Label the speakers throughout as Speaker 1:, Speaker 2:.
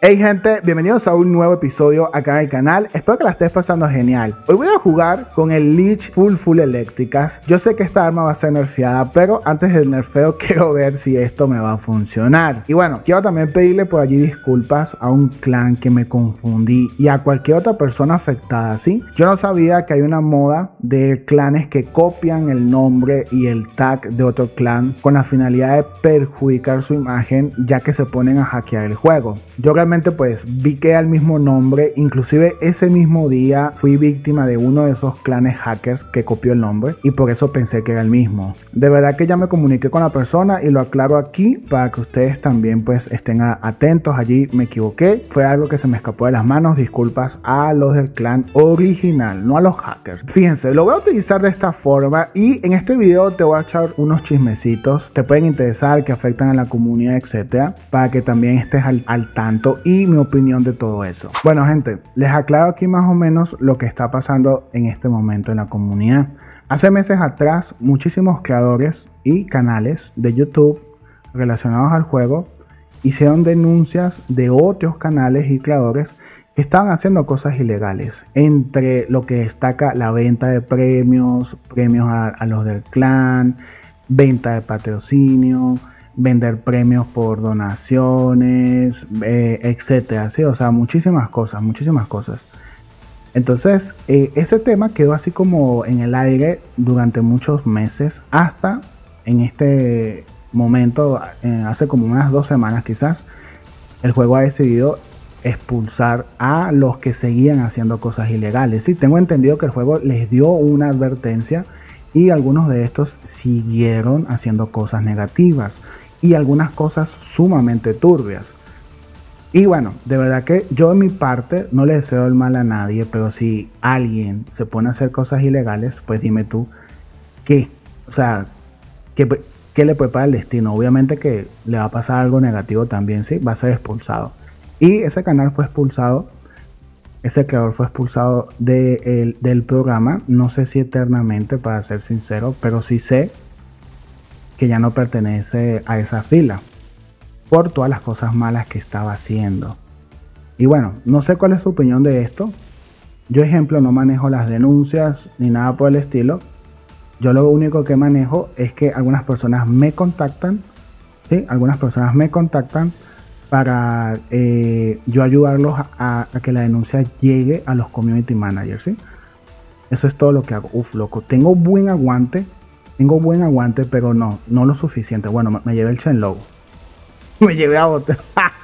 Speaker 1: Hey gente, bienvenidos a un nuevo episodio acá en el canal. Espero que la estés pasando genial. Hoy voy a jugar con el Lich Full eléctricas. Yo sé que esta arma va a ser nerfeada, pero antes del nerfeo quiero ver si esto me va a funcionar. Y bueno, quiero también pedirle por allí disculpas a un clan que me confundí y a cualquier otra persona afectada, ¿sí? Yo no sabía que hay una moda de clanes que copian el nombre y el tag de otro clan con la finalidad de perjudicar su imagen, ya que se ponen a hackear el juego. Yo realmente pues vi que era el mismo nombre, inclusive ese mismo día fui víctima de uno de esos clanes hackers que copió el nombre y por eso pensé que era el mismo. De verdad que ya me comuniqué con la persona y lo aclaro aquí para que ustedes también pues estén atentos. Allí me equivoqué, fue algo que se me escapó de las manos, disculpas a los del clan original, no a los hackers. Fíjense, lo voy a utilizar de esta forma y en este video te voy a echar unos chismecitos, te pueden interesar, que afectan a la comunidad, etcétera, para que también estés al tanto y mi opinión de todo eso. Bueno gente, les aclaro aquí más o menos lo que está pasando en este momento en la comunidad. Hace meses atrás muchísimos creadores y canales de YouTube relacionados al juego hicieron denuncias de otros canales y creadores que estaban haciendo cosas ilegales, entre lo que destaca la venta de premios a los del clan, venta de patrocinio, vender premios por donaciones, etcétera, ¿sí? O sea, muchísimas cosas. Entonces, ese tema quedó así como en el aire durante muchos meses, hasta en este momento, hace como unas 2 semanas quizás, el juego ha decidido expulsar a los que seguían haciendo cosas ilegales. Sí, tengo entendido que el juego les dio una advertencia y algunos de estos siguieron haciendo cosas negativas y algunas cosas sumamente turbias. Y bueno, de verdad que yo de mi parte no le deseo el mal a nadie, pero si alguien se pone a hacer cosas ilegales, pues dime tú qué, o sea, qué le prepara el destino. Obviamente que le va a pasar algo negativo también, sí, va a ser expulsado. Y ese canal fue expulsado, ese creador fue expulsado del programa, no sé si eternamente, para ser sincero, pero sí sé que ya no pertenece a esa fila por todas las cosas malas que estaba haciendo. Y bueno, no sé cuál es su opinión de esto. Yo, ejemplo, no manejo las denuncias ni nada por el estilo. Yo lo único que manejo es que algunas personas me contactan, ¿sí? Algunas personas me contactan para yo ayudarlos a que la denuncia llegue a los community managers, ¿sí? Eso es todo lo que hago. Uf, loco, tengo buen aguante, pero no lo suficiente. Bueno, me llevé el Shenlong. Me llevé a otro.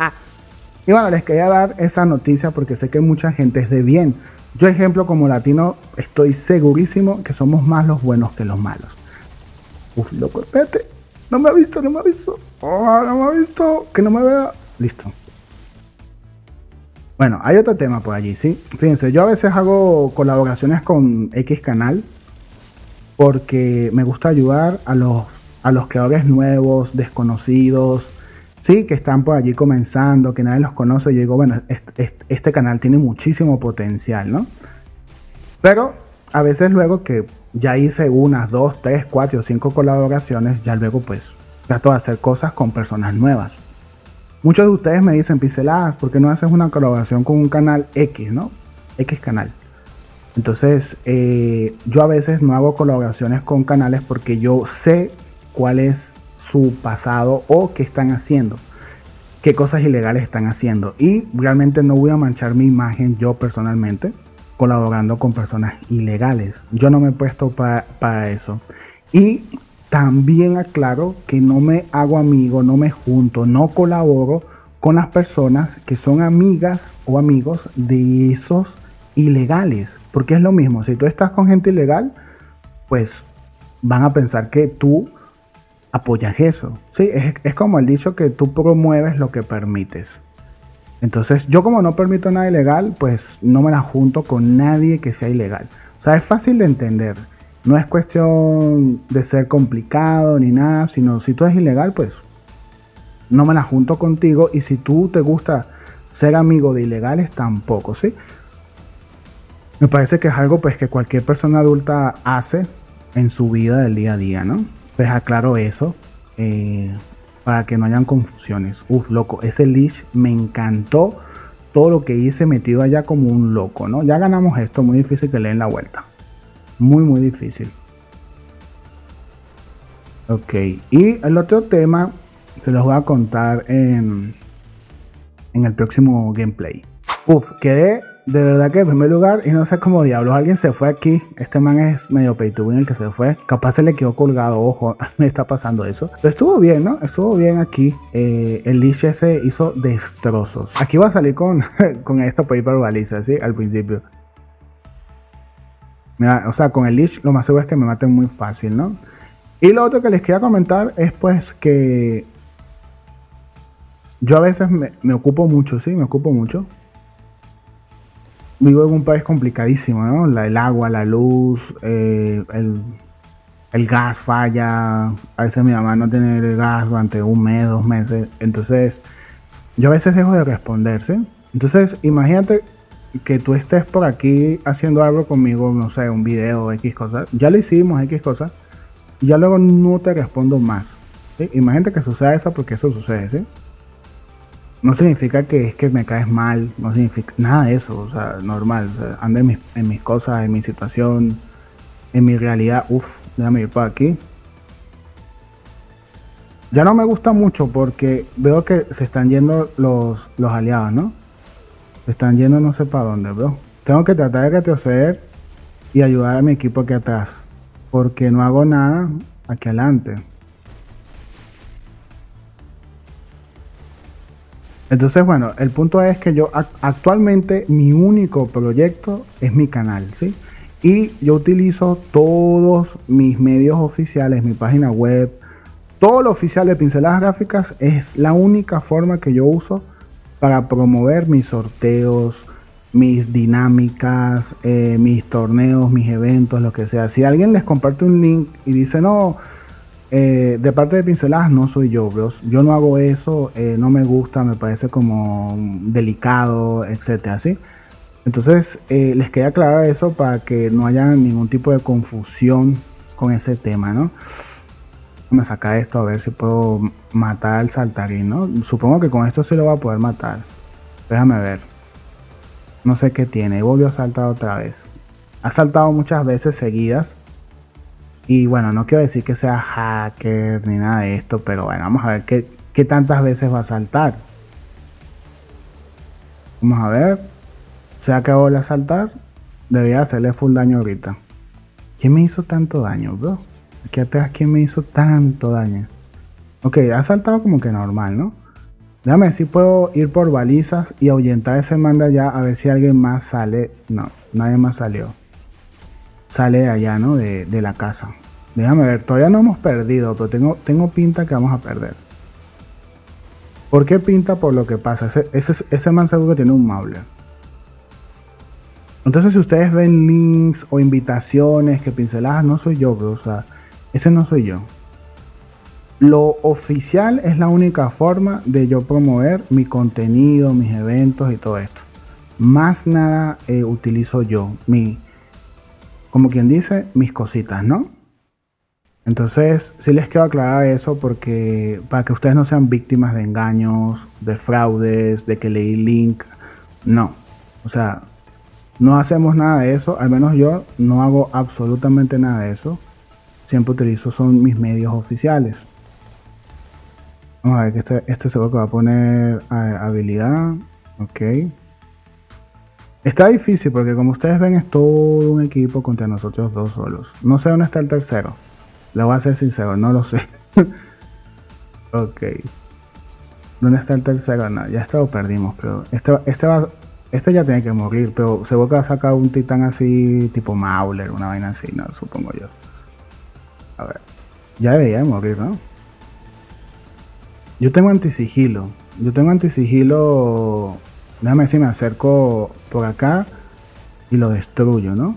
Speaker 1: Y bueno, les quería dar esa noticia porque sé que mucha gente es de bien. Yo, ejemplo, como latino, estoy segurísimo que somos más los buenos que los malos. Uf, loco, espérate. No me ha visto. Oh, no me ha visto. Que no me vea. Listo. Bueno, hay otro tema por allí, ¿sí? Fíjense, yo a veces hago colaboraciones con X canal porque me gusta ayudar a los creadores nuevos, desconocidos, sí, que están por allí comenzando, que nadie los conoce. Y digo, bueno, este canal tiene muchísimo potencial, ¿no? Pero a veces luego que ya hice unas 2, 3, 4 o 5 colaboraciones, ya luego pues trato de hacer cosas con personas nuevas. Muchos de ustedes me dicen, Pixeladas, ¿por qué no haces una colaboración con un canal X, ¿no? X canal. Entonces, yo a veces no hago colaboraciones con canales porque yo sé cuál es su pasado o qué están haciendo, qué cosas ilegales están haciendo, y realmente no voy a manchar mi imagen yo personalmente colaborando con personas ilegales. Yo no me he puesto para eso. Y también aclaro que no me hago amigo, no me junto, no colaboro con las personas que son amigas o amigos de esos ilegales, porque es lo mismo. Si tú estás con gente ilegal, pues van a pensar que tú apoyas eso, ¿sí? Es como el dicho que tú promueves lo que permites. Entonces yo, como no permito nada ilegal, pues no me la junto con nadie que sea ilegal. O sea, es fácil de entender. No es cuestión de ser complicado ni nada, sino si tú eres ilegal, pues no me la junto contigo. Y si tú te gusta ser amigo de ilegales, tampoco, ¿sí? Me parece que es algo pues que cualquier persona adulta hace en su vida del día a día, ¿no? Pues aclaro eso. para que no hayan confusiones. Uf, loco, ese Lich me encantó todo lo que hice metido allá como un loco, ¿no? Ya ganamos esto, muy difícil que le den la vuelta. Muy difícil. Ok, y el otro tema se los voy a contar en el próximo gameplay. Quedé de verdad que en primer lugar y no sé cómo diablos alguien se fue aquí. Este man es medio pay to win el que se fue. Capaz se le quedó colgado, ojo, me está pasando eso. Pero estuvo bien, ¿no? Estuvo bien aquí. El Lich ese hizo destrozos. Aquí va a salir con, con esto paper baliza, ¿sí? Al principio. Mira, o sea, con el Lich lo más seguro es que me maten muy fácil, ¿no? Y lo otro que les quería comentar es pues que yo a veces me ocupo mucho, ¿sí? Me ocupo mucho. Vivo en un país complicadísimo, ¿no? El agua, la luz, el gas falla. A veces mi mamá no tiene el gas durante un mes, 2 meses. Entonces, yo a veces dejo de responder, ¿sí? Entonces, imagínate que tú estés por aquí haciendo algo conmigo, no sé, un video, X cosas. Ya lo hicimos, X cosas. Y ya luego no te respondo más, ¿sí? Imagínate que suceda eso porque eso sucede, ¿sí? No significa que es que me caes mal, no significa nada de eso, o sea, normal. O sea, ando en mis cosas, en mi situación, en mi realidad. Déjame ir por aquí. Ya no me gusta mucho porque veo que se están yendo los aliados, ¿no? Se están yendo no sé para dónde, bro. Tengo que tratar de retroceder y ayudar a mi equipo aquí atrás, porque no hago nada aquí adelante. Entonces, bueno, el punto es que yo actualmente mi único proyecto es mi canal, ¿sí? Y yo utilizo todos mis medios oficiales, mi página web, todo lo oficial de Pinceladas Gráficas es la única forma que yo uso para promover mis sorteos, mis dinámicas, mis torneos, mis eventos, lo que sea. Si alguien les comparte un link y dice, no, de parte de Pinceladas no soy yo, bros. Yo no hago eso, no me gusta, me parece como delicado, etcétera, ¿sí? Entonces, les quería aclarar eso para que no haya ningún tipo de confusión con ese tema, ¿no? Me saca esto a ver si puedo matar al saltarín, ¿no? Supongo que con esto sí lo voy a poder matar. Déjame ver. No sé qué tiene. Y volvió a saltar otra vez. Ha saltado muchas veces seguidas. Y bueno, no quiero decir que sea hacker ni nada de esto, pero bueno, vamos a ver qué tantas veces va a saltar. Vamos a ver. Se acabó de saltar. Debería hacerle full daño ahorita. ¿Quién me hizo tanto daño, bro? Aquí atrás, ¿quién me hizo tanto daño? Ok, ha saltado como que normal, ¿no? Déjame ver si puedo ir por balizas y ahuyentar ese man de allá a ver si alguien más sale. No, nadie más salió. Sale de allá, ¿no? De la casa. Déjame ver, todavía no hemos perdido, pero tengo pinta que vamos a perder. ¿Por qué pinta? Por lo que pasa. Ese man seguro que tiene un Mauler. Entonces, si ustedes ven links o invitaciones que Pinceladas, no soy yo, bro. O sea, ese no soy yo. Lo oficial es la única forma de yo promover mi contenido, mis eventos y todo esto. Más nada utilizo yo. Como quien dice, mis cositas, ¿no? Entonces, sí les quiero aclarar eso porque para que ustedes no sean víctimas de engaños, de fraudes, de que leí link. No. O sea, no hacemos nada de eso. Al menos yo no hago absolutamente nada de eso. Siempre utilizo son mis medios oficiales. Vamos a ver que este seguro que va a poner habilidad. Ok. Está difícil porque como ustedes ven es todo un equipo contra nosotros dos solos. No sé dónde está el tercero. Le voy a ser sincero, no lo sé. Ok. ¿Dónde está el tercero? No, ya lo perdimos, pero este ya tiene que morir, pero seguro que va a sacar un titán así tipo Mauler, una vaina así, no, supongo yo. A ver. Ya debería de morir, ¿no? Yo tengo antisigilo. Déjame ver si me acerco por acá y lo destruyo, ¿no?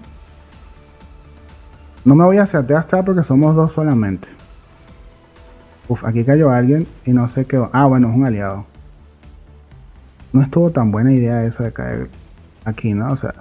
Speaker 1: No me voy a hacer hasta porque somos dos solamente. Aquí cayó alguien y no sé qué. Ah, bueno, es un aliado. No estuvo tan buena idea eso de caer aquí, ¿no? O sea.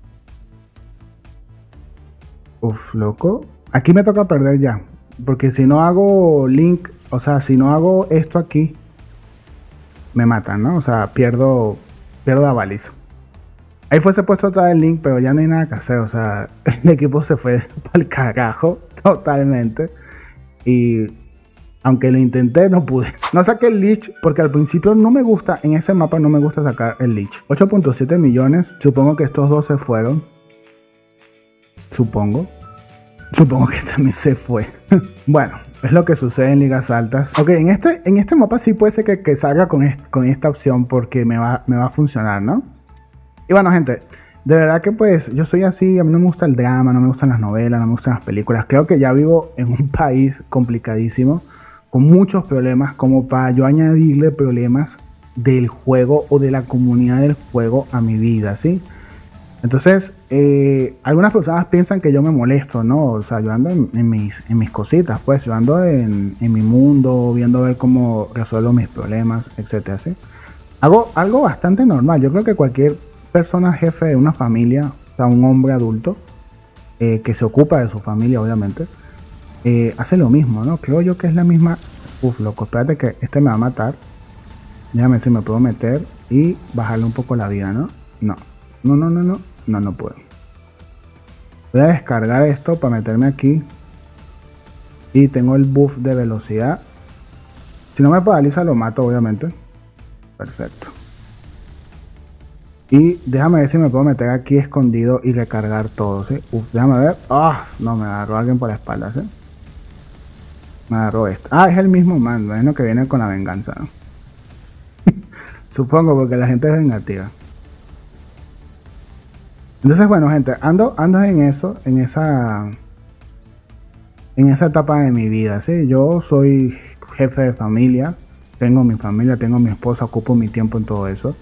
Speaker 1: Loco. Aquí me toca perder ya. Porque si no hago link, o sea, si no hago esto aquí, me matan, ¿no? O sea, pierdo pierdo la baliza. Ahí fuese puesto otra vez el link, pero ya no hay nada que hacer. O sea, el equipo se fue para el carajo totalmente. Y aunque lo intenté, no pude. No saqué el Lich porque al principio no me gusta, en ese mapa no me gusta sacar el Lich. 8.7 millones, supongo que estos dos se fueron. Supongo que también se fue. Bueno, es lo que sucede en ligas altas. Ok, en este mapa sí puede ser que salga con esta opción porque me va a funcionar, ¿no? Y bueno, gente, de verdad que pues yo soy así, a mí no me gusta el drama, no me gustan las novelas, no me gustan las películas. Creo que ya vivo en un país complicadísimo, con muchos problemas, como para yo añadirle problemas del juego o de la comunidad del juego a mi vida, ¿sí? Entonces, algunas personas piensan que yo me molesto, ¿no? O sea, yo ando en mis cositas, pues yo ando en mi mundo, viendo a ver cómo resuelvo mis problemas, etcétera, ¿sí? Hago algo bastante normal. Yo creo que cualquier persona jefe de una familia, o sea, un hombre adulto, que se ocupa de su familia, obviamente, hace lo mismo, ¿no? Creo yo que es la misma. Uf, loco, espérate que este me va a matar. Déjame ver si me puedo meter y bajarle un poco la vida, ¿no? No puedo. Voy a descargar esto para meterme aquí. Y tengo el buff de velocidad. Si no me paraliza lo mato, obviamente. Perfecto. Y déjame ver si me puedo meter aquí escondido y recargar todo, ¿sí? Uf, déjame ver. Ah, no, me agarró alguien por la espalda, ¿sí? Me agarró esto. Ah, es el mismo man, bueno, que viene con la venganza, ¿no? Supongo, porque la gente es vengativa. Entonces, bueno, gente, ando en eso, en esa etapa de mi vida, ¿sí? Yo soy jefe de familia, tengo mi familia, tengo mi esposa, ocupo mi tiempo en todo eso.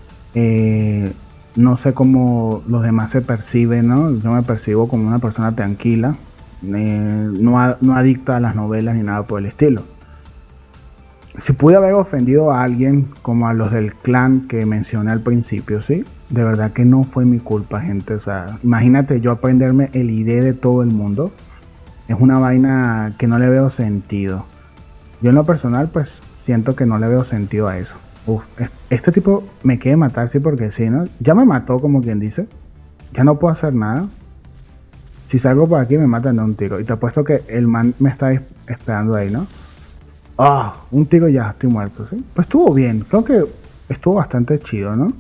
Speaker 1: No sé cómo los demás se perciben, ¿no? Yo me percibo como una persona tranquila, no adicta a las novelas ni nada por el estilo. Si pude haber ofendido a alguien como a los del clan que mencioné al principio, ¿sí? De verdad que no fue mi culpa, gente. O sea, imagínate yo aprenderme el ID de todo el mundo. Es una vaina que no le veo sentido. Yo en lo personal, pues, siento que no le veo sentido a eso. Uf, este tipo me quiere matar, sí, porque sí, ¿no? Ya me mató, como quien dice. Ya no puedo hacer nada. Si salgo por aquí me matan de un tiro. Y te apuesto que el man me está esperando ahí, ¿no? Ah, un tiro y ya estoy muerto, ¿sí? Pues estuvo bien. Creo que estuvo bastante chido, ¿no?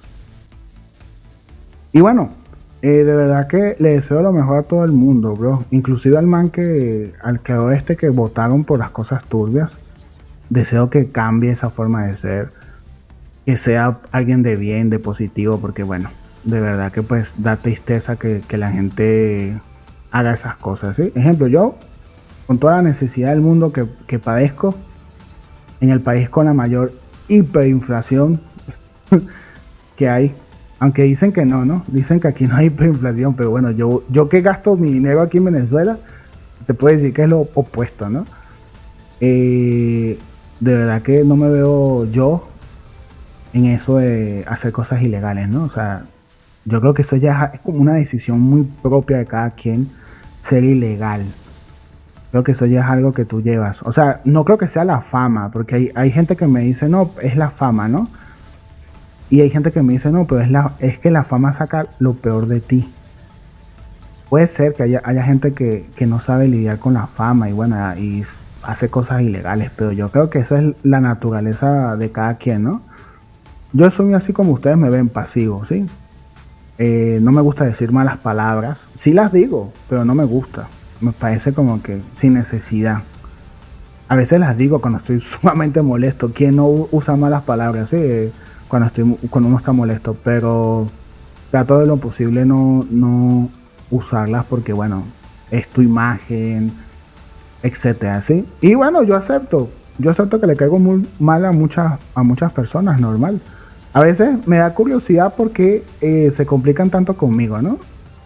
Speaker 1: Y bueno, de verdad que le deseo lo mejor a todo el mundo, bro. Inclusive al man al creador que votaron por las cosas turbias. Deseo que cambie esa forma de ser. Que sea alguien de bien, de positivo, porque bueno, de verdad que pues da tristeza que la gente haga esas cosas, ¿sí? Ejemplo, yo, con toda la necesidad del mundo que padezco, en el país con la mayor hiperinflación que hay, aunque dicen que no, dicen que aquí no hay hiperinflación, pero bueno, yo que gasto mi dinero aquí en Venezuela, te puedo decir que es lo opuesto, ¿no? De verdad que no me veo yo en eso de hacer cosas ilegales, ¿no? O sea, yo creo que eso ya es como una decisión muy propia de cada quien, ser ilegal. Creo que eso ya es algo que tú llevas. O sea, no creo que sea la fama, porque hay gente que me dice, no, es la fama, ¿no? Y hay gente que me dice, no, pero es que la fama saca lo peor de ti. Puede ser que haya gente que no sabe lidiar con la fama y bueno, y hace cosas ilegales, pero yo creo que esa es la naturaleza de cada quien, ¿no? Yo soy así como ustedes me ven, pasivo, ¿sí? No me gusta decir malas palabras. Sí las digo, pero no me gusta. Me parece como que sin necesidad. A veces las digo cuando estoy sumamente molesto. ¿Quién no usa malas palabras? ¿Sí? Cuando uno está molesto. Pero trato de lo posible no usarlas porque, bueno, es tu imagen, etcétera, ¿sí? Y bueno, yo acepto que le caigo muy mal a muchas personas, normal. A veces me da curiosidad porque se complican tanto conmigo, ¿no?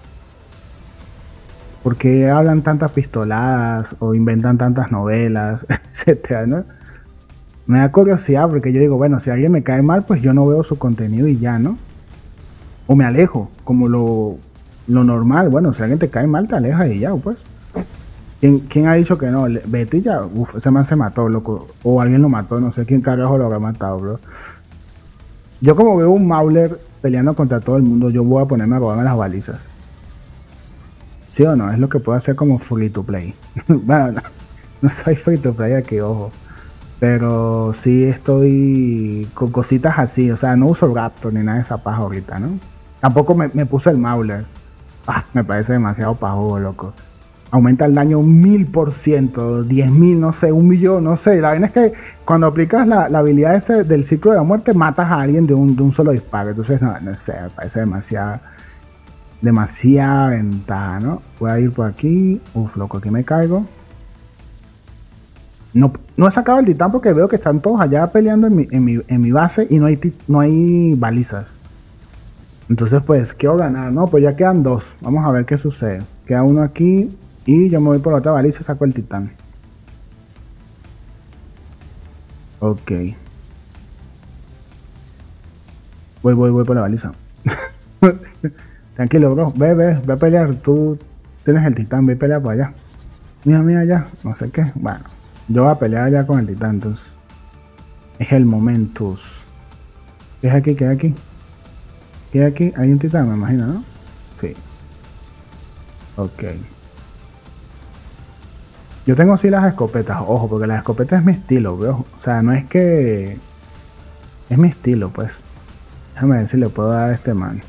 Speaker 1: Porque hablan tantas pistoladas o inventan tantas novelas, etcétera, ¿no? Me da curiosidad porque yo digo, bueno, si alguien me cae mal, pues yo no veo su contenido y ya, ¿no? O me alejo, como lo normal. Bueno, si alguien te cae mal, te alejas y ya, pues. ¿Quién ha dicho que no? Betty ya, ese man se mató, loco. O alguien lo mató, no sé quién carajo lo habrá matado, bro. Yo como veo un Mauler peleando contra todo el mundo, yo voy a ponerme a robarme las balizas. ¿Sí o no? Es lo que puedo hacer como free to play. Bueno, no, no soy free to play aquí, ojo. Pero sí estoy con cositas así. O sea, no uso Raptor ni nada de esa paja ahorita, ¿no? Tampoco me puse el Mauler. Ah, me parece demasiado pajugo, loco. Aumenta el daño 1000%, 10.000, no sé, 1.000.000, no sé. La verdad es que cuando aplicas la habilidad ese del ciclo de la muerte, matas a alguien de un solo disparo. Entonces, no sé, me parece demasiada ventaja, ¿no? Voy a ir por aquí. Uf, loco, aquí me caigo. No he sacado el titán porque veo que están todos allá peleando en mi base y no hay balizas. Entonces, pues, quiero ganar, ¿no? Pues ya quedan dos. Vamos a ver qué sucede. Queda uno aquí y yo me voy por la otra baliza y saco el titán. Ok. Voy por la baliza. Tranquilo, bro. Ve a pelear. Tú tienes el titán, ve a pelear por allá. Mira, ya. No sé qué. Bueno, yo voy a pelear allá con el titán, entonces. Es el momentus. ¿Qué es aquí? ¿Qué es aquí? ¿Qué es aquí? Hay un titán, me imagino, ¿no? Sí. Ok. Yo tengo sí las escopetas, ojo, porque la escopeta es mi estilo, bro. O sea, no es que... Es mi estilo, pues. Déjame ver si le puedo dar a este man.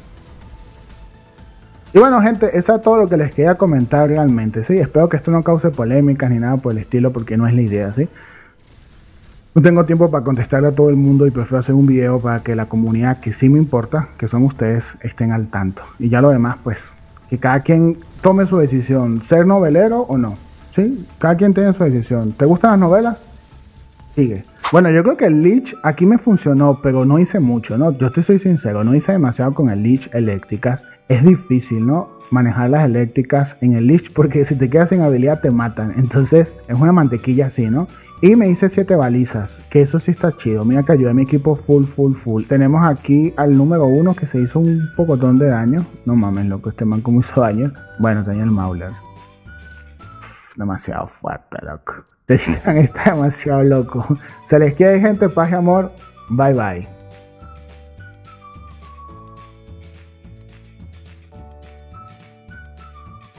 Speaker 1: Y bueno, gente, eso es todo lo que les quería comentar realmente, ¿sí? Espero que esto no cause polémicas ni nada por el estilo, porque no es la idea, ¿sí? No tengo tiempo para contestarle a todo el mundo y prefiero hacer un video para que la comunidad que sí me importa, que son ustedes, estén al tanto. Y ya lo demás, pues, que cada quien tome su decisión, ser novelero o no, ¿sí? Cada quien tiene su decisión. ¿Te gustan las novelas? Sigue. Bueno, yo creo que el Lich aquí me funcionó, pero no hice mucho, ¿no? Yo te soy sincero, no hice demasiado con el Lich eléctricas. Es difícil, ¿no? Manejar las eléctricas en el Lich porque si te quedas sin habilidad te matan. Entonces es una mantequilla así, ¿no? Y me hice 7 balizas, que eso sí está chido. Mira que ayudé a mi equipo full. Tenemos aquí al número 1 que se hizo un pocotón de daño. No mames, loco, este man como hizo daño. Bueno, tenía el Mauler. Demasiado fuerte, loco. Está demasiado loco. Se les quiere, gente, paz y amor. Bye bye.